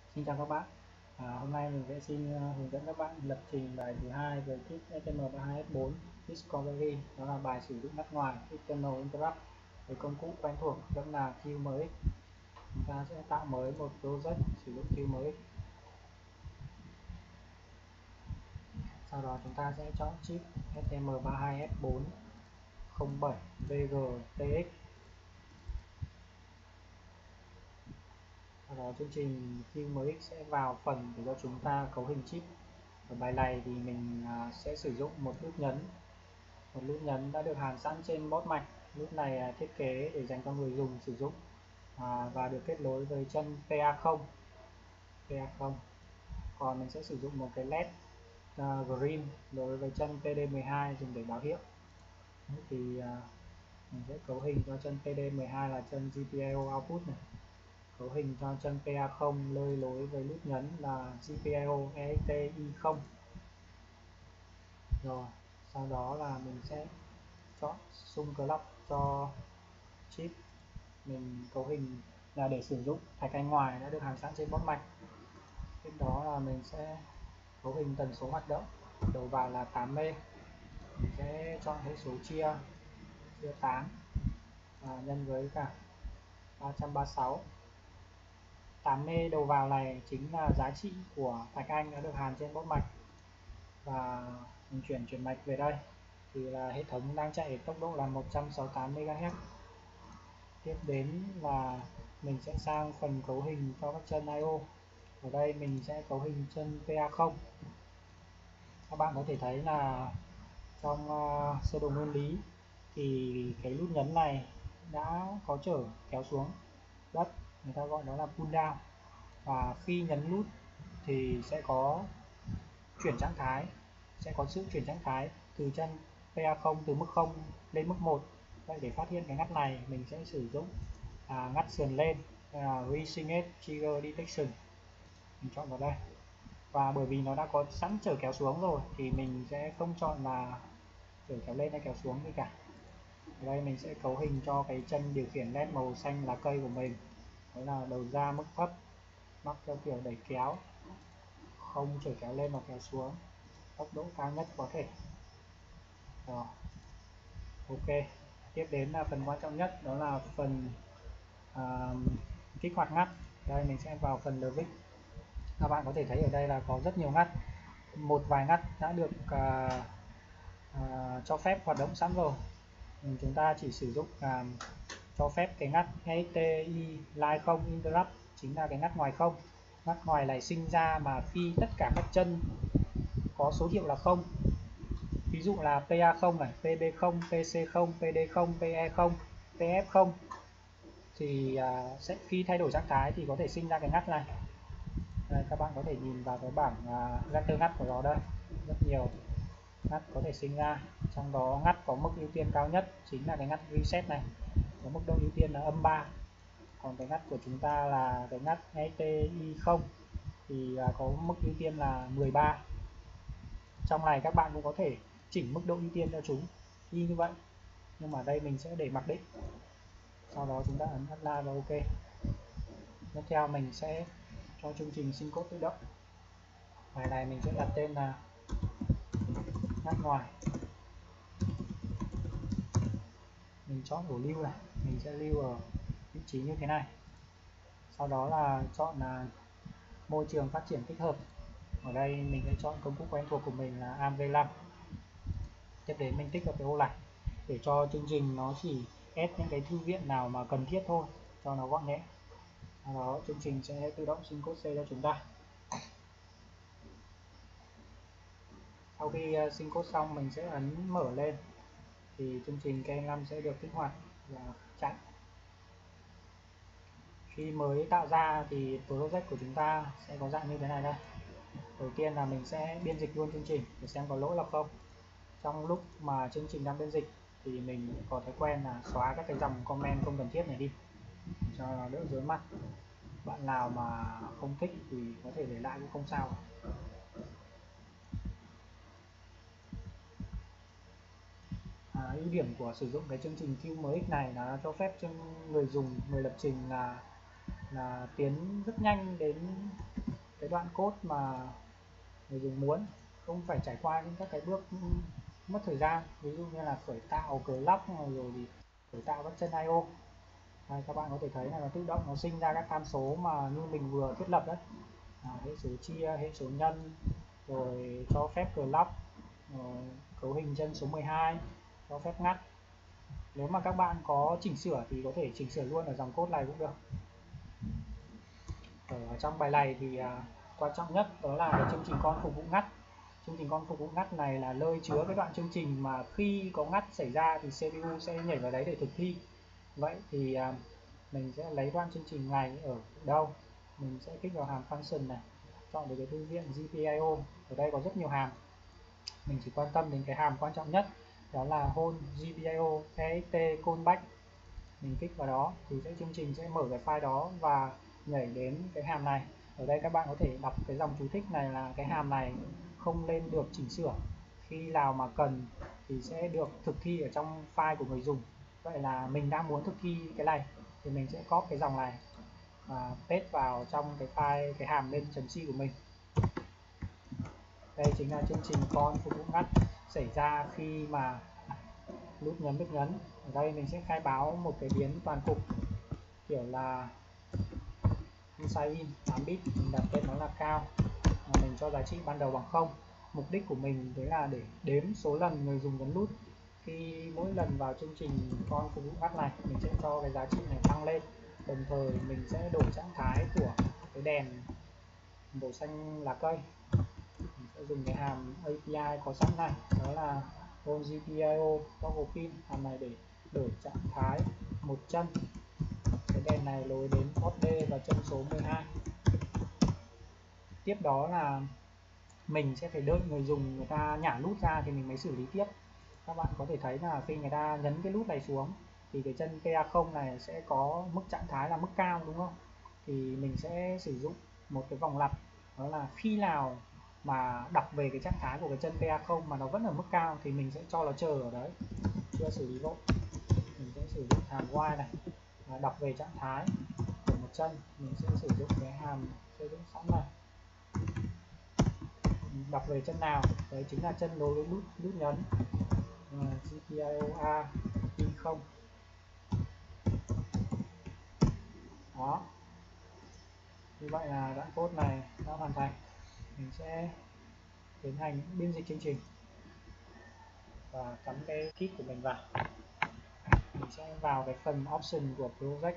Xin chào các bạn. Hôm nay mình sẽ hướng dẫn các bạn lập trình bài thứ hai về kit STM32F4 Discovery, đó là bài sử dụng ngắt ngoài External Interrupt với công cụ quen thuộc rất là QMX. Chúng ta sẽ tạo mới một project sử dụng QMX. Sau đó chúng ta sẽ chọn chip STM32F4 07VGTX. Sau đó chương trình QMX sẽ vào phần để cho chúng ta cấu hình chip. Ở bài này thì mình sẽ sử dụng một nút nhấn đã được hàn sẵn trên board mạch. Nút này thiết kế để dành cho người dùng sử dụng và được kết nối với chân PA0. Còn mình sẽ sử dụng một cái LED green đối với chân PD12 dùng để báo hiệu. Thì mình sẽ cấu hình cho chân PD12 là chân GPIO output này, cấu hình cho chân PA0 lơi lối với nút nhấn là GPIO EXTI0. Rồi sau đó là mình sẽ chọn xung clock cho chip. Mình cấu hình là để sử dụng thạch anh ngoài đã được hàn sẵn trên board mạch. Tiếp đó là mình sẽ cấu hình tần số hoạt động, đầu vào là 8 mê. Mình sẽ chọn hệ số chia 8 và nhân với cả 336. 8 mê đầu vào này chính là giá trị của thạch anh đã được hàn trên board mạch, và mình chuyển mạch về đây thì là hệ thống đang chạy ở tốc độ là 168 MHz. Tiếp đến là mình sẽ sang phần cấu hình cho các chân I/O. Ở đây mình sẽ cấu hình chân PA0. Các bạn có thể thấy là trong sơ đồ nguyên lý thì cái nút nhấn này đã có chở kéo xuống đất, người ta gọi đó là pull down, và khi nhấn nút thì sẽ có sự chuyển trạng thái từ chân PA0 từ mức 0 lên mức 1. Vậy để phát hiện cái ngắt này mình sẽ sử dụng ngắt sườn lên, Resync Trigger Detection. Mình chọn vào đây, và bởi vì nó đã có sẵn chở kéo xuống rồi thì mình sẽ không chọn là chở kéo lên hay kéo xuống gì cả. Ở đây mình sẽ cấu hình cho cái chân điều khiển LED màu xanh lá cây của mình, đó là đầu ra mức thấp, mắc theo kiểu đẩy kéo, không chở kéo lên và kéo xuống, tốc độ cao nhất có thể. Rồi, ok. Tiếp đến là phần quan trọng nhất, đó là phần kích hoạt ngắt. Đây mình sẽ vào phần logic. Các bạn có thể thấy ở đây là có rất nhiều ngắt, một vài ngắt đã được cho phép hoạt động sẵn rồi. Chúng ta chỉ sử dụng cho phép cái ngắt STI line không interrupt, chính là cái ngắt ngoài không. Ngắt ngoài này sinh ra mà khi tất cả các chân có số hiệu là 0, ví dụ là PA0 này, PB0, PC0, PD0, PE0, PF0, thì sẽ khi thay đổi trạng thái thì có thể sinh ra cái ngắt này. Đây, các bạn có thể nhìn vào cái bảng getter ngắt của nó đây, rất nhiều ngắt có thể sinh ra. Trong đó ngắt có mức ưu tiên cao nhất chính là cái ngắt reset này, có mức độ ưu tiên là -3. Còn cái ngắt của chúng ta là cái ngắt ETI0 thì có mức ưu tiên là 13. Trong này các bạn cũng có thể chỉnh mức độ ưu tiên cho chúng y như vậy, nhưng mà đây mình sẽ để mặc định. Sau đó chúng ta ấn apply và ok. Tiếp theo mình sẽ cho chương trình sinh code tự động. Bài này mình sẽ đặt tên là ngắt ngoài. Mình chọn ổ lưu này, mình sẽ lưu ở vị trí như thế này. Sau đó là chọn là môi trường phát triển tích hợp. Ở đây mình sẽ chọn công cụ quen thuộc của mình là ARMv5. Tiếp đến mình tích hợp cái ô này để cho chương trình nó chỉ add những cái thư viện nào mà cần thiết thôi, cho nó gọn nhẹ. Sau đó chương trình sẽ tự động sinh code C cho chúng ta. Sau khi sinh code xong mình sẽ ấn mở lên thì chương trình KM5 sẽ được kích hoạt và chạy. Khi mới tạo ra thì project của chúng ta sẽ có dạng như thế này đây. Đầu tiên là mình sẽ biên dịch luôn chương trình để xem có lỗi là không. Trong lúc mà chương trình đang biên dịch thì mình có thói quen là xóa các cái dòng comment không cần thiết này đi cho nó đỡ rối mắt. Bạn nào mà không thích thì có thể để lại cũng không sao. Ưu điểm của sử dụng cái chương trình QMX này là cho phép cho người dùng, người lập trình là tiến rất nhanh đến cái đoạn code mà người dùng muốn, không phải trải qua những các cái bước mất thời gian, ví dụ như là khởi tạo club rồi thì khởi tạo các chân IO. Đây, các bạn có thể thấy là nó tự động nó sinh ra các tham số mà như mình vừa thiết lập đấy, hệ số chia, hệ số nhân, rồi cho phép club, cấu hình chân số 12, cho phép ngắt. Nếu mà các bạn có chỉnh sửa thì có thể chỉnh sửa luôn ở dòng code này cũng được. Ở trong bài này thì quan trọng nhất đó là cái chương trình con phục vụ ngắt. Chương trình con phục vụ ngắt này là nơi chứa cái đoạn chương trình mà khi có ngắt xảy ra thì CPU sẽ nhảy vào đấy để thực thi. Vậy thì mình sẽ lấy đoạn chương trình này ở đâu? Mình sẽ kích vào hàm function này, chọn được cái thư viện GPIO. Ở đây có rất nhiều hàm, mình chỉ quan tâm đến cái hàm quan trọng nhất, đó là hold GPIO text callback. Mình kích vào đó thì chương trình sẽ mở cái file đó và nhảy đến cái hàm này. Ở đây các bạn có thể đọc cái dòng chú thích này là cái hàm này không lên được chỉnh sửa, khi nào mà cần thì sẽ được thực thi ở trong file của người dùng. Vậy là mình đang muốn thực thi cái này thì mình sẽ copy cái dòng này và paste vào trong cái file, cái hàm lên .c của mình. Đây chính là chương trình con phục vụ ngắt xảy ra khi mà nút nhấn. Ở đây mình sẽ khai báo một cái biến toàn cục kiểu là inside in 8 bit, mình đặt tên nó là cao, và mình cho giá trị ban đầu bằng 0. Mục đích của mình đấy là để đếm số lần người dùng nhấn nút. Khi mỗi lần vào chương trình con phục vụ ngắt này, mình sẽ cho cái giá trị này tăng lên, đồng thời mình sẽ đổi trạng thái của cái đèn màu xanh lá cây. Mình sẽ dùng cái hàm API có sẵn này, đó là GPIO toggle pin, hàm này để đổi trạng thái một chân. Cái đèn này nối đến port D và chân số 12. Tiếp đó là mình sẽ phải đợi người dùng người ta nhả nút ra thì mình mới xử lý tiếp. Các bạn có thể thấy là khi người ta nhấn cái nút này xuống thì cái chân PA0 này sẽ có mức trạng thái là mức cao, đúng không? Thì mình sẽ sử dụng một cái vòng lặp, đó là khi nào mà đọc về cái trạng thái của cái chân PA0 mà nó vẫn ở mức cao thì mình sẽ cho nó chờ ở đấy, chưa xử lý vội. Mình sẽ sử dụng hàm while này đọc về trạng thái của một chân. Mình sẽ sử dụng cái hàm xây dựng sẵn này, đọc về chân nào, đấy chính là chân nối với nút nhấn GPIO A pin 0. Đó, như vậy là đoạn code này đã hoàn thành. Mình sẽ tiến hành biên dịch chương trình và cắm cái kit của mình vào. Mình sẽ vào cái phần option của project,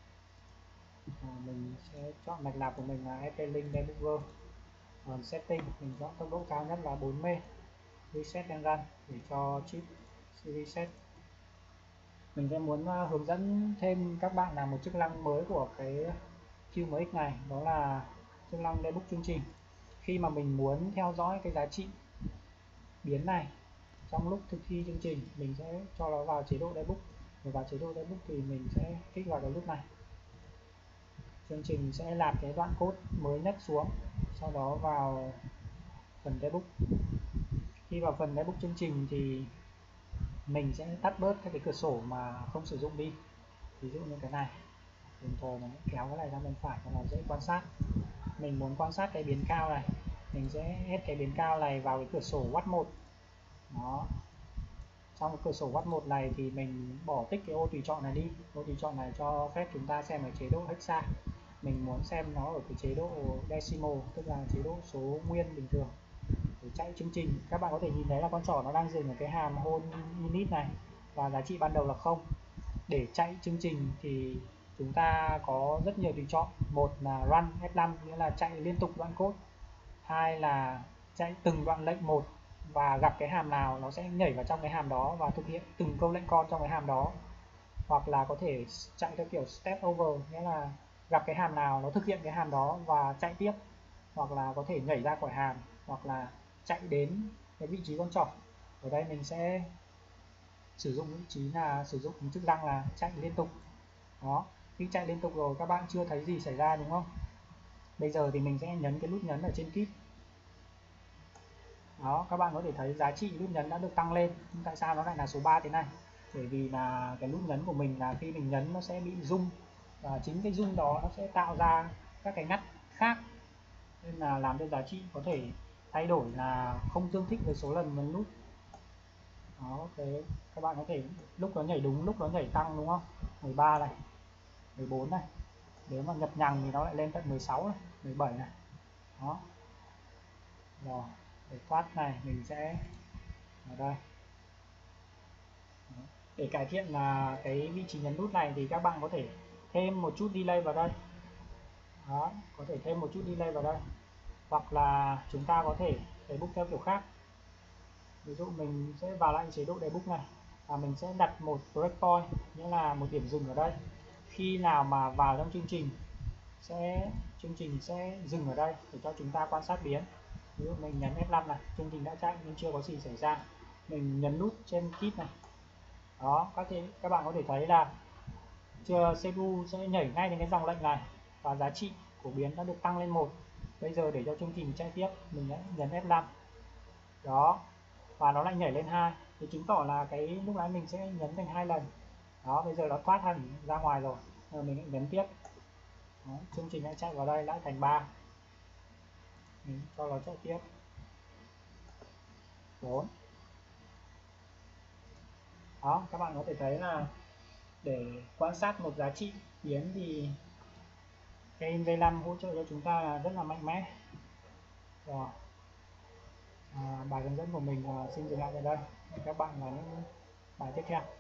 mình sẽ chọn mạch lạc của mình là FP-Link Debugger. Còn setting mình chọn tốc độ cao nhất là 4 m, reset and run để cho chip reset. Mình sẽ muốn hướng dẫn thêm các bạn là một chức năng mới của cái QMX này, đó là chức năng debug chương trình. Khi mà mình muốn theo dõi cái giá trị biến này trong lúc thực thi chương trình, mình sẽ cho nó vào chế độ debug. Và vào chế độ debug thì mình sẽ kích vào cái nút này. Chương trình sẽ lạp cái đoạn code mới nhất xuống, sau đó vào phần debug. Khi vào phần debug chương trình thì mình sẽ tắt bớt các cái cửa sổ mà không sử dụng đi, ví dụ như cái này, đồng thời nó kéo cái này ra bên phải cho nó dễ quan sát. Mình muốn quan sát cái biến cao này, mình sẽ ép cái biến cao này vào cái cửa sổ Watt 1. Đó, trong cái cửa sổ Watt 1 này thì mình bỏ tích cái ô tùy chọn này đi. Ô tùy chọn này cho phép chúng ta xem ở chế độ hexa. Mình muốn xem nó ở cái chế độ decimal, tức là chế độ số nguyên bình thường. Để chạy chương trình, các bạn có thể nhìn thấy là con trỏ nó đang dừng ở cái hàm hold init này và giá trị ban đầu là 0. Để chạy chương trình thì chúng ta có rất nhiều tùy chọn. Một là run F5, nghĩa là chạy liên tục đoạn code. Hai là chạy từng đoạn lệnh một và gặp cái hàm nào nó sẽ nhảy vào trong cái hàm đó và thực hiện từng câu lệnh con trong cái hàm đó. Hoặc là có thể chạy theo kiểu step over, nghĩa là gặp cái hàm nào nó thực hiện cái hàm đó và chạy tiếp. Hoặc là có thể nhảy ra khỏi hàm, hoặc là chạy đến cái vị trí con trỏ. Ở đây mình sẽ sử dụng vị trí là sử dụng chức năng là chạy liên tục. Đó, khi chạy liên tục rồi các bạn chưa thấy gì xảy ra, đúng không? Bây giờ thì mình sẽ nhấn cái nút nhấn ở trên kit. Đó, các bạn có thể thấy giá trị nút nhấn đã được tăng lên. Nhưng tại sao nó lại là số 3 thế này? Bởi vì là cái nút nhấn của mình là khi mình nhấn nó sẽ bị rung, và chính cái rung đó nó sẽ tạo ra các cái ngắt khác. nên là làm cho giá trị có thể thay đổi là không tương thích với số lần nhấn nút. Đó, thế các bạn có thể lúc nó nhảy đúng, lúc nó nhảy tăng đúng không? 13 này, 14 này. Nếu mà nhập nhằng thì nó lại lên tận 16 này, 17 này. Đó. Rồi, để thoát này mình sẽ ở đây. Đó. Để cải thiện là cái vị trí nhấn nút này thì các bạn có thể thêm một chút delay vào đây. Đó, có thể thêm một chút delay vào đây. Hoặc là chúng ta có thể debug theo kiểu khác. Ví dụ mình sẽ vào lại chế độ debug này và mình sẽ đặt một breakpoint, nghĩa là một điểm dừng ở đây. Khi nào mà vào trong chương trình sẽ dừng ở đây để cho chúng ta quan sát biến. Ví dụ mình nhấn F5 này, chương trình đã chạy nhưng chưa có gì xảy ra. Mình nhấn nút trên kit này. Đó, các bạn có thể thấy là CPU sẽ nhảy ngay đến cái dòng lệnh này và giá trị của biến đã được tăng lên 1. Bây giờ để cho chương trình chạy tiếp, mình nhấn F5. Đó, và nó lại nhảy lên 2 thì chứng tỏ là cái lúc nãy mình sẽ nhấn thành 2 lần. Đó, bây giờ nó thoát hẳn ra ngoài rồi. Rồi mình lại nhấn tiếp. Đó, chương trình lại chạy vào đây lại thành 3. Mình cho nó chạy tiếp. 4. Đó, các bạn có thể thấy là để quan sát một giá trị biến thì cái V5 hỗ trợ cho chúng ta là rất là mạnh mẽ. Rồi. Bài hướng dẫn của mình xin dừng lại tại đây. Các bạn vào những bài tiếp theo.